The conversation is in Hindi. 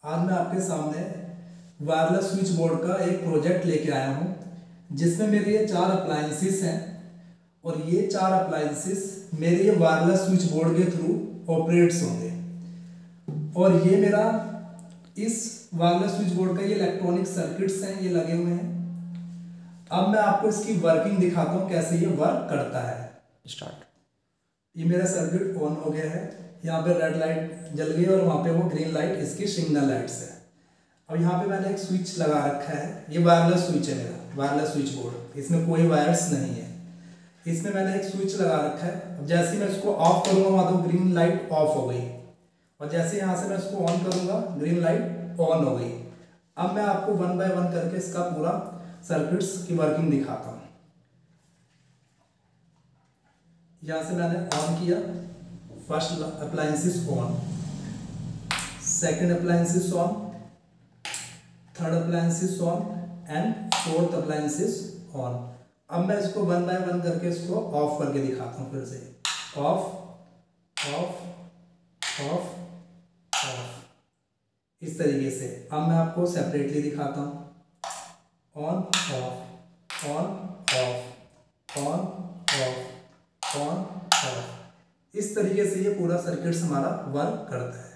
आज मैं आपके सामने वायरलेस स्विच बोर्ड का एक प्रोजेक्ट लेके आया हूँ, जिसमें मेरे ये 4 अप्लायंसेस हैं और ये 4 अप्लायंसेस मेरे ये वायरलेस स्विच बोर्ड के थ्रू ऑपरेट्स होंगे। और ये मेरा इस वायरलेस स्विच बोर्ड का ये इलेक्ट्रॉनिक सर्किट्स हैं, ये लगे हुए हैं। अब मैं आपको इसकी वर्किंग दिखाता हूँ, कैसे ये वर्क करता है। स्टार्ट। ये मेरा सर्किट ऑन हो गया है, यहाँ पे रेड लाइट जल गई और वहाँ पे वो ग्रीन लाइट इसकी सिग्नल लाइट्स है। अब यहाँ पे मैंने एक स्विच लगा रखा है, ये वायरलेस स्विच है मेरा, वायरलेस स्विच बोर्ड, इसमें कोई वायर्स नहीं है। इसमें मैंने एक स्विच लगा रखा है। अब जैसे ही मैं इसको ऑफ करूँगा वहाँ तो ग्रीन लाइट ऑफ हो गई, और जैसे यहाँ से मैं इसको ऑन करूँगा ग्रीन लाइट ऑन हो गई। अब मैं आपको 1 बाय 1 करके इसका पूरा सर्किट्स की वर्किंग दिखाता हूँ। यहाँ से मैंने ऑन किया, first appliances on, second appliances on, third appliances on and fourth appliances on. अब मैं इसको 1 बाय 1 करके इसको ऑफ करके दिखाता हूँ। फिर से ऑफ ऑफ ऑफ ऑफ, इस तरीके से। अब मैं आपको सेपरेटली दिखाता हूँ, on off on off on off on off. इस तरीके से ये पूरा सर्किट्स हमारा वर्क करता है।